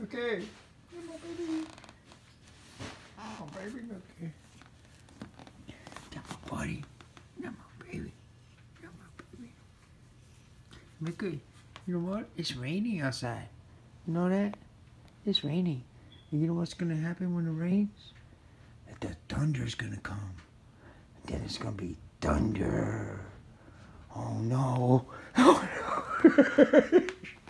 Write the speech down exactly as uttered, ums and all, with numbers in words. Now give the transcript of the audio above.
Okay. Come on, baby. Come on, baby. Okay. Come on, buddy. Come on, baby. Come on, baby. Mickey, you know what? It's raining outside. You know that? It's raining. And you know what's going to happen when it rains? That the thunder's going to come. And then it's going to be thunder. Oh, no. Oh, no.